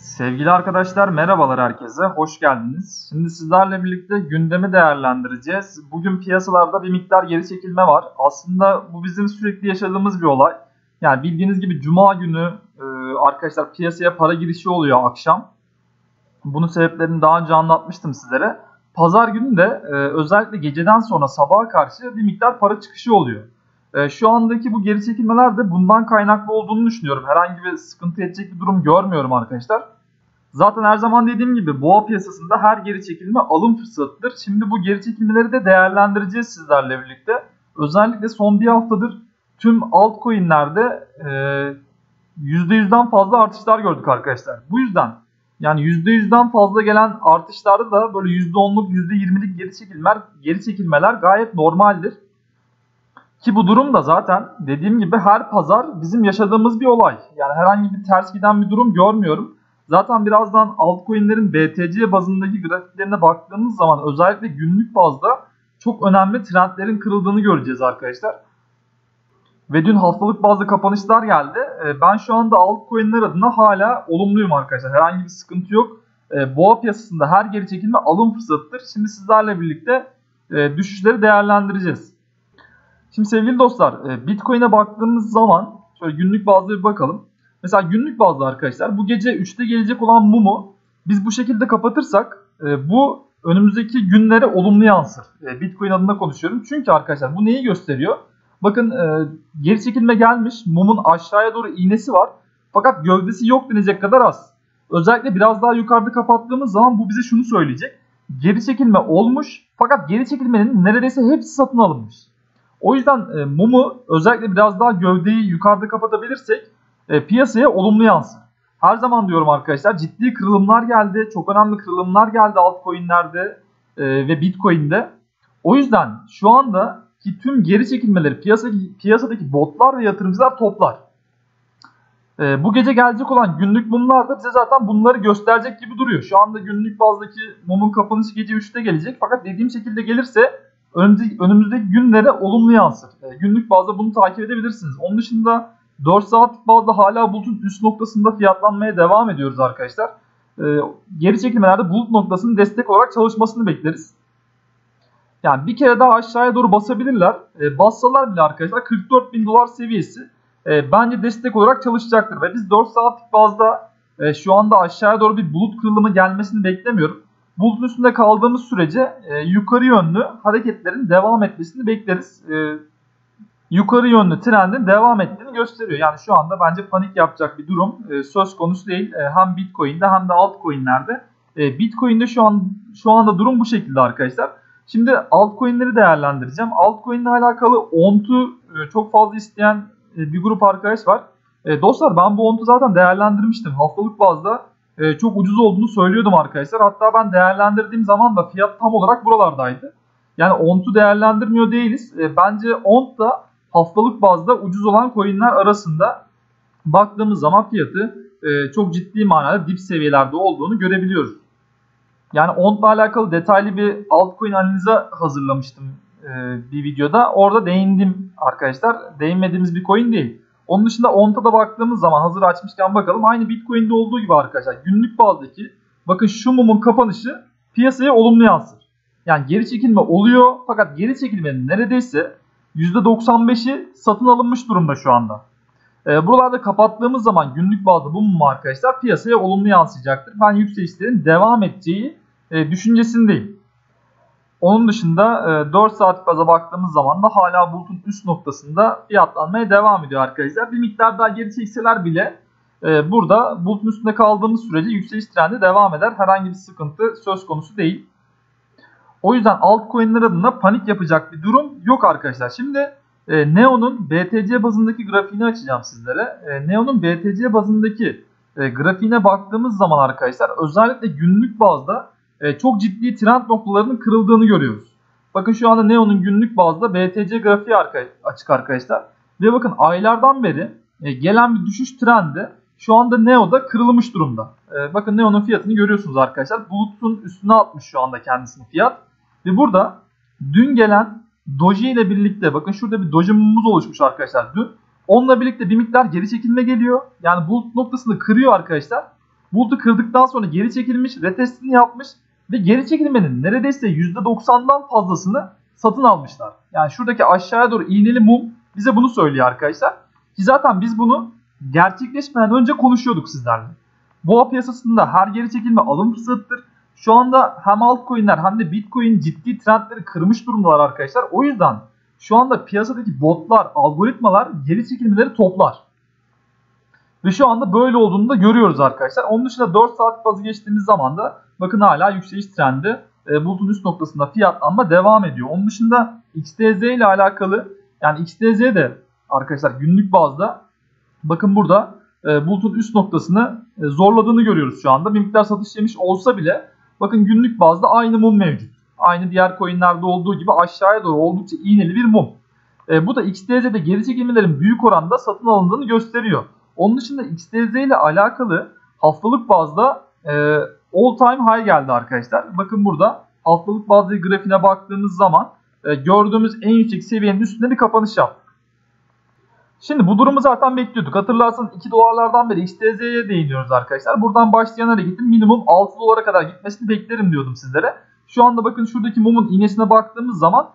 Sevgili arkadaşlar, merhabalar herkese, hoş geldiniz. Şimdi sizlerle birlikte gündemi değerlendireceğiz. Bugün piyasalarda bir miktar geri çekilme var. Aslında bu bizim sürekli yaşadığımız bir olay. Yani bildiğiniz gibi Cuma günü arkadaşlar piyasaya para girişi oluyor akşam. Bunun sebeplerini daha önce anlatmıştım sizlere. Pazar günü de özellikle geceden sonra sabaha karşı bir miktar para çıkışı oluyor. Şu andaki bu geri çekilmeler de bundan kaynaklı olduğunu düşünüyorum. Herhangi bir sıkıntı edecek bir durum görmüyorum arkadaşlar. Zaten her zaman dediğim gibi boğa piyasasında her geri çekilme alım fırsatıdır. Şimdi bu geri çekilmeleri de değerlendireceğiz sizlerle birlikte. Özellikle son bir haftadır tüm altcoin'lerde %100'den fazla artışlar gördük arkadaşlar. Bu yüzden yani %100'den fazla gelen artışlarda da böyle %10'luk %20'lik geri çekilmeler gayet normaldir. Ki bu durum da zaten dediğim gibi her pazar bizim yaşadığımız bir olay. Yani herhangi bir ters giden bir durum görmüyorum. Zaten birazdan altcoin'lerin BTC bazındaki grafiklerine baktığımız zaman özellikle günlük bazda çok önemli trendlerin kırıldığını göreceğiz arkadaşlar. Ve dün haftalık bazda kapanışlar geldi. Ben şu anda altcoin'ler adına hala olumluyum arkadaşlar. Herhangi bir sıkıntı yok. Boğa piyasasında her geri çekilme alım fırsatıdır. Şimdi sizlerle birlikte düşüşleri değerlendireceğiz. Şimdi sevgili dostlar, Bitcoin'e baktığımız zaman şöyle günlük bazda bir bakalım. Mesela günlük bazda arkadaşlar bu gece 3'te gelecek olan mumu biz bu şekilde kapatırsak bu önümüzdeki günlere olumlu yansır. Bitcoin adına konuşuyorum. Çünkü arkadaşlar bu neyi gösteriyor? Bakın geri çekilme gelmiş. Mumun aşağıya doğru iğnesi var. Fakat gövdesi yok denecek kadar az. Özellikle biraz daha yukarıda kapattığımız zaman bu bize şunu söyleyecek. Geri çekilme olmuş fakat geri çekilmenin neredeyse hepsi satın alınmış. O yüzden mumu özellikle biraz daha gövdeyi yukarıda kapatabilirsek piyasaya olumlu yansır. Her zaman diyorum arkadaşlar ciddi kırılımlar geldi. Çok önemli kırılımlar geldi altcoin'lerde ve Bitcoin'de. O yüzden şu anda ki tüm geri çekilmeleri piyasadaki botlar ve yatırımcılar toplar. Bu gece gelecek olan günlük mumlar da bize zaten bunları gösterecek gibi duruyor. Şu anda günlük bazdaki mumun kapanışı gece 3'te gelecek. Fakat dediğim şekilde gelirse önümüzdeki günlere olumlu yansır. Günlük bazda bunu takip edebilirsiniz. Onun dışında 4 saatlik bazda hala bulutun üst noktasında fiyatlanmaya devam ediyoruz arkadaşlar. Geri çekilmelerde bulut noktasının destek olarak çalışmasını bekleriz. Yani bir kere daha aşağıya doğru basabilirler. Bassalar bile arkadaşlar 44.000 dolar seviyesi bence destek olarak çalışacaktır. Ve biz 4 saatlik bazda şu anda aşağıya doğru bir bulut kırılımı gelmesini beklemiyorum. Bulutun üstünde kaldığımız sürece yukarı yönlü hareketlerin devam etmesini bekleriz. Yukarı yönlü trendin devam ettiğini gösteriyor. Yani şu anda bence panik yapacak bir durum söz konusu değil. Hem Bitcoin'de hem de altcoin'lerde. Bitcoin'de şu anda durum bu şekilde arkadaşlar. Şimdi altcoin'leri değerlendireceğim. Altcoin'le alakalı ONT'u çok fazla isteyen bir grup arkadaş var. Dostlar ben bu ONT'u zaten değerlendirmiştim. Haftalık bazda çok ucuz olduğunu söylüyordum arkadaşlar. Hatta ben değerlendirdiğim zaman da fiyat tam olarak buralardaydı. Yani ONT'u değerlendirmiyor değiliz. Bence ONT da haftalık bazda ucuz olan coinler arasında baktığımız zaman fiyatı çok ciddi manada dip seviyelerde olduğunu görebiliyoruz. Yani ONT'la alakalı detaylı bir altcoin analizi hazırlamıştım bir videoda. Orada değindim arkadaşlar. Değinmediğimiz bir coin değil. Onun dışında ONT'a da baktığımız zaman hazır açmışken bakalım. Aynı Bitcoin'de olduğu gibi arkadaşlar günlük bazdaki bakın şu mumun kapanışı piyasaya olumlu yansır. Yani geri çekilme oluyor fakat geri çekilmenin neredeyse %95'i satın alınmış durumda şu anda. Buralarda kapattığımız zaman günlük bazda bu mum arkadaşlar piyasaya olumlu yansıyacaktır. Ben yükselişlerin devam edeceği düşüncesindeyim. Onun dışında 4 saat baza baktığımız zaman da hala bulutun üst noktasında fiyatlanmaya devam ediyor arkadaşlar. Bir miktar daha geri çekseler bile burada bulutun üstünde kaldığımız sürece yükseliş trendi devam eder. Herhangi bir sıkıntı söz konusu değil. O yüzden altcoin'ler adına panik yapacak bir durum yok arkadaşlar. Şimdi Neo'nun BTC bazındaki grafiğini açacağım sizlere. Neo'nun BTC bazındaki grafiğine baktığımız zaman arkadaşlar özellikle günlük bazda çok ciddi trend noktalarının kırıldığını görüyoruz. Bakın şu anda Neo'nun günlük bazda BTC grafiği açık arkadaşlar. Ve bakın aylardan beri gelen bir düşüş trendi şu anda Neo'da kırılmış durumda. Bakın Neo'nun fiyatını görüyorsunuz arkadaşlar. Bulutun üstüne atmış şu anda kendisini fiyat. Ve burada dün gelen Doji ile birlikte bakın şurada bir Doji mumumuz oluşmuş arkadaşlar dün. Onunla birlikte bir miktar geri çekilme geliyor. Yani bulut noktasını kırıyor arkadaşlar. Bulut'u kırdıktan sonra geri çekilmiş, retestini yapmış ve geri çekilmenin neredeyse %90'dan fazlasını satın almışlar. Yani şuradaki aşağıya doğru iğneli mum bize bunu söylüyor arkadaşlar. Ki zaten biz bunu gerçekleşmeden önce konuşuyorduk sizlerle. Boğa piyasasında her geri çekilme alım fırsatıdır. Şu anda hem altcoin'ler hem de Bitcoin ciddi trendleri kırmış durumdalar arkadaşlar. O yüzden şu anda piyasadaki botlar, algoritmalar geri çekilmeleri toplar. Ve şu anda böyle olduğunu da görüyoruz arkadaşlar. Onun dışında 4 saat bazı geçtiğimiz zaman da bakın hala yükseliş trendi. Bulutun üst noktasında fiyatlanma devam ediyor. Onun dışında XTZ ile alakalı, yani XTZ de arkadaşlar günlük bazda bakın burada bulutun üst noktasını zorladığını görüyoruz şu anda. Bir miktar satış yemiş olsa bile bakın günlük bazda aynı mum mevcut. Aynı diğer coinlerde olduğu gibi aşağıya doğru oldukça iğneli bir mum. Bu da XTZ'de geri çekilmelerin büyük oranda satın alındığını gösteriyor. Onun dışında XTZ ile alakalı haftalık bazda all time high geldi arkadaşlar. Bakın burada haftalık bazda grafiğine baktığımız zaman gördüğümüz en yüksek seviyenin üstünde bir kapanış yaptık. Şimdi bu durumu zaten bekliyorduk. Hatırlarsanız 2 dolarlardan beri XTZ'ye değiniyoruz arkadaşlar. Buradan başlayan hareketin minimum 6 dolara kadar gitmesini beklerim diyordum sizlere. Şu anda bakın şuradaki mumun iğnesine baktığımız zaman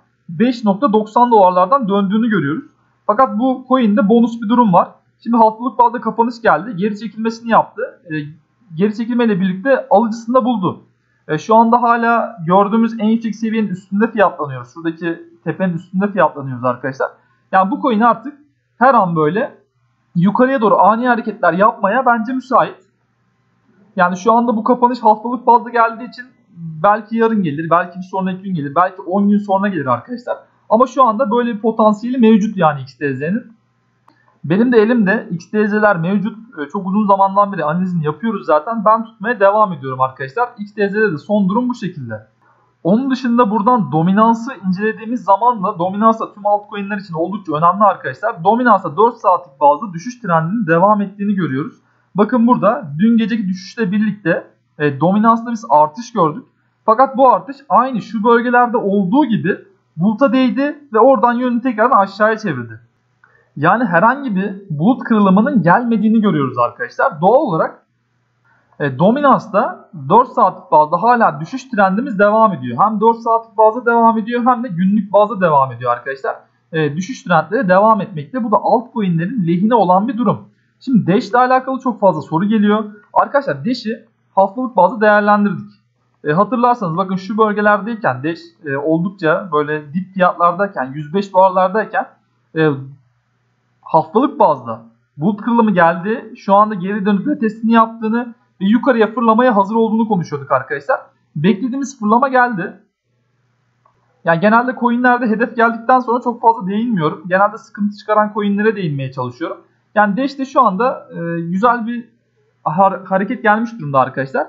5.90 dolarlardan döndüğünü görüyoruz. Fakat bu coin'de bonus bir durum var. Şimdi haftalık bazda kapanış geldi. Geri çekilmesini yaptı. Geri çekilmeyle birlikte alıcısını da buldu. Şu anda hala gördüğümüz en yüksek seviyenin üstünde fiyatlanıyoruz. Şuradaki tepenin üstünde fiyatlanıyoruz arkadaşlar. Yani bu coin artık her an böyle yukarıya doğru ani hareketler yapmaya bence müsait. Yani şu anda bu kapanış haftalık bazda geldiği için belki yarın gelir, belki bir sonraki gün gelir, belki 10 gün sonra gelir arkadaşlar. Ama şu anda böyle bir potansiyeli mevcut yani XTZ'nin. Benim de elimde XTZ'ler mevcut. Çok uzun zamandan beri analizini yapıyoruz zaten. Ben tutmaya devam ediyorum arkadaşlar. XTZ'de de son durum bu şekilde. Onun dışında buradan dominansı incelediğimiz zaman da dominans da tüm altcoin'ler için oldukça önemli arkadaşlar. Dominansa 4 saatlik bazda düşüş trendinin devam ettiğini görüyoruz. Bakın burada dün geceki düşüşle birlikte dominansta biz artış gördük. Fakat bu artış aynı şu bölgelerde olduğu gibi buluta değdi ve oradan yönünü tekrardan aşağıya çevirdi. Yani herhangi bir bulut kırılımının gelmediğini görüyoruz arkadaşlar. Doğal olarak dominansta 4 saatlik bazda hala düşüş trendimiz devam ediyor. Hem 4 saatlik bazda devam ediyor hem de günlük bazda devam ediyor arkadaşlar. Düşüş trendleri devam etmekte. Bu da altcoin'lerin lehine olan bir durum. Şimdi Dash ile alakalı çok fazla soru geliyor. Arkadaşlar Dash'i haftalık bazda değerlendirdik. Hatırlarsanız bakın şu bölgelerdeyken Dash oldukça böyle dip fiyatlardayken 105 dolarlardayken haftalık bazda bulut kırılımı geldi. Şu anda geri dönüp retestini yaptığını ve yukarıya fırlamaya hazır olduğunu konuşuyorduk arkadaşlar. Beklediğimiz fırlama geldi. Yani genelde coinlerde hedef geldikten sonra çok fazla değinmiyorum. Genelde sıkıntı çıkaran coinlere değinmeye çalışıyorum. Yani Dash'te şu anda güzel bir hareket gelmiş durumda arkadaşlar.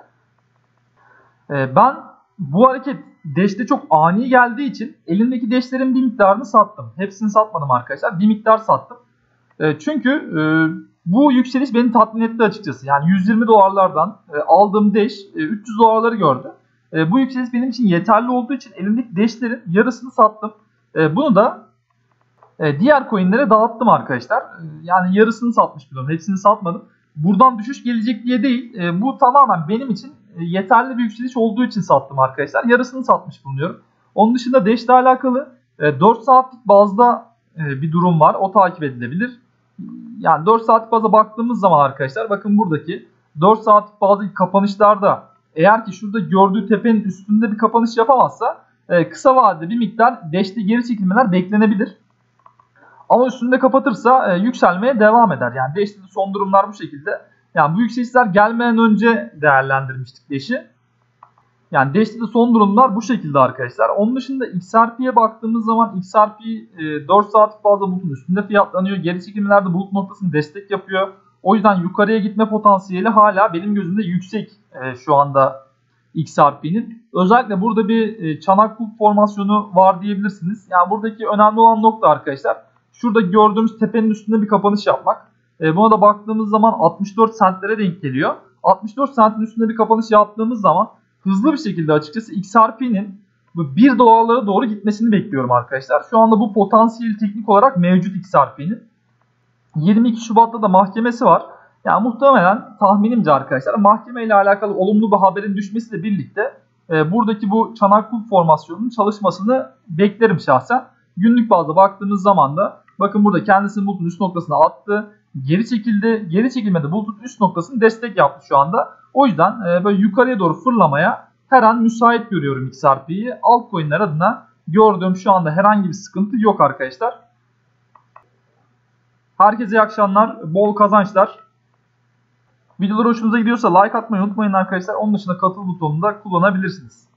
Ben bu hareket Dash'te çok ani geldiği için elimdeki Dash'lerin bir miktarını sattım. Hepsini satmadım arkadaşlar. Bir miktar sattım. Çünkü bu yükseliş beni tatmin etti açıkçası. Yani 120 dolarlardan aldığım Dash 300 dolarları gördü. Bu yükseliş benim için yeterli olduğu için elimdeki Dash'lerin yarısını sattım. Bunu da diğer coinlere dağıttım arkadaşlar. Yani yarısını satmış bulunuyorum. Hepsini satmadım. Buradan düşüş gelecek diye değil. Bu tamamen benim için yeterli bir yükseliş olduğu için sattım arkadaşlar. Yarısını satmış bulunuyorum. Onun dışında Dash ile alakalı 4 saatlik bazda bir durum var. O takip edilebilir. Yani 4 saatlik baza baktığımız zaman arkadaşlar bakın buradaki 4 saatlik bazdaki kapanışlarda eğer ki şurada gördüğü tepenin üstünde bir kapanış yapamazsa kısa vadede bir miktar Dash'te geri çekilmeler beklenebilir. Ama üstünde kapatırsa yükselmeye devam eder. Yani Dash'te son durumlar bu şekilde. Yani bu yükselişler gelmeden önce değerlendirmiştik Dash'i. Yani Dash'te son durumlar bu şekilde arkadaşlar. Onun dışında XRP'ye baktığımız zaman XRP 4 saatlik bazda bulutun üstünde fiyatlanıyor. Geri çekilmelerde bulut noktasını destek yapıyor. O yüzden yukarıya gitme potansiyeli hala benim gözümde yüksek şu anda XRP'nin. Özellikle burada bir çanak kulp formasyonu var diyebilirsiniz. Yani buradaki önemli olan nokta arkadaşlar. Şurada gördüğümüz tepenin üstünde bir kapanış yapmak. Buna da baktığımız zaman 64 centlere denk geliyor. 64 centin üstünde bir kapanış yaptığımız zaman hızlı bir şekilde açıkçası XRP'nin 1 dolarlara doğru gitmesini bekliyorum arkadaşlar. Şu anda bu potansiyeli teknik olarak mevcut XRP'nin. 22 Şubat'ta da mahkemesi var. Yani muhtemelen tahminimce arkadaşlar mahkeme ile alakalı olumlu bir haberin düşmesiyle birlikte buradaki bu çanak kulp formasyonunun çalışmasını beklerim şahsen. Günlük bazda baktığımız zaman da bakın burada kendisini bulutun üst noktasına attı. Geri çekildi. Geri çekilmede bulutun üst noktasını destek yaptı şu anda. O yüzden böyle yukarıya doğru fırlamaya her an müsait görüyorum XRP'yi. Altcoin'ler adına gördüğüm şu anda herhangi bir sıkıntı yok arkadaşlar. Herkese iyi akşamlar. Bol kazançlar. Videolar hoşunuza gidiyorsa like atmayı unutmayın arkadaşlar. Onun dışında katıl butonunu da kullanabilirsiniz.